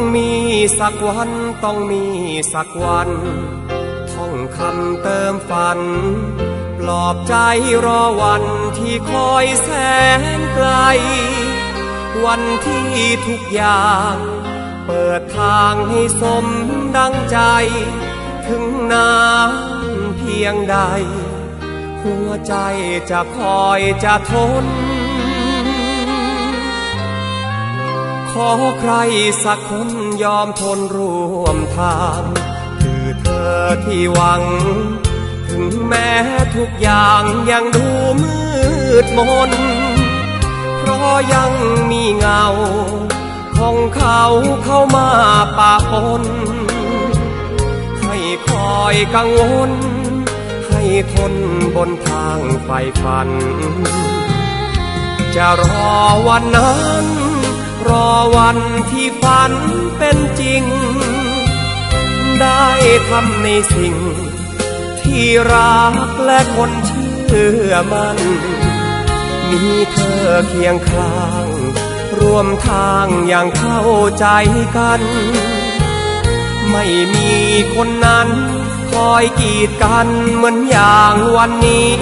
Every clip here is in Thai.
มีสักวันต้องมีสักวันท่องคำเติมฝันปลอบใจรอวันที่คอยแสนไกลวันที่ทุกอย่างเปิดทางให้สมดังใจถึงนานเพียงใดหัวใจจะคอยจะทนขอใครสักคนยอมทนร่วมทางคือเธอที่หวังถึงแม้ทุกอย่างยังดูมืดมนเพราะยังมีเงาของเขาเข้ามาปะปนให้คอยกังวลให้ทนบนทางไฟฝันจะรอวันนั้นรอวันที่ฝันเป็นจริงได้ทำในสิ่งที่รักและคนเชื่อมันมีเธอเคียงข้างร่วมทางอย่างเข้าใจกันไม่มีคนนั้นคอยกีดกันเหมือนอย่างวันนี้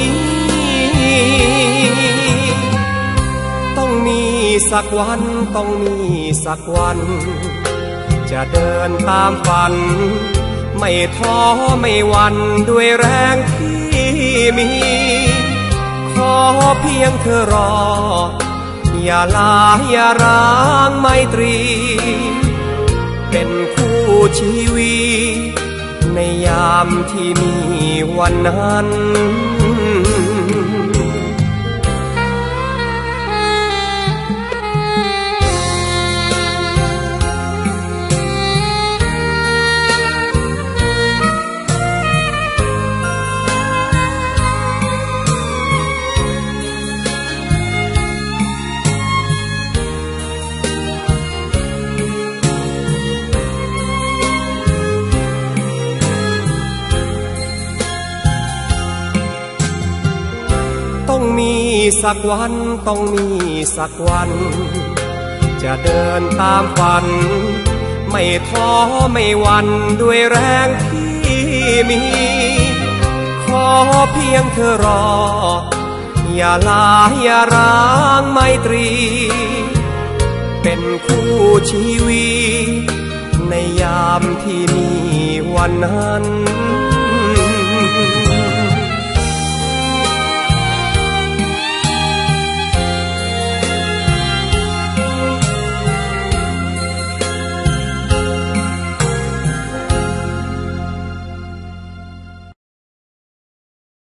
ต้องมีสักวันต้องมีสักวันจะเดินตามฝันไม่ท้อไม่หวั่นด้วยแรงที่มีขอเพียงเธอรออย่าลาอย่าร้างไมตรีเป็นคู่ชีวิตในยามที่มีวันนั้นต้องมีสักวันต้องมีสักวันจะเดินตามฝันไม่ท้อไม่หวั่นด้วยแรงที่มีขอเพียงเธอรออย่าลาอย่าร้างไมตรีเป็นคู่ชีวิตในยามที่มีวันนั้น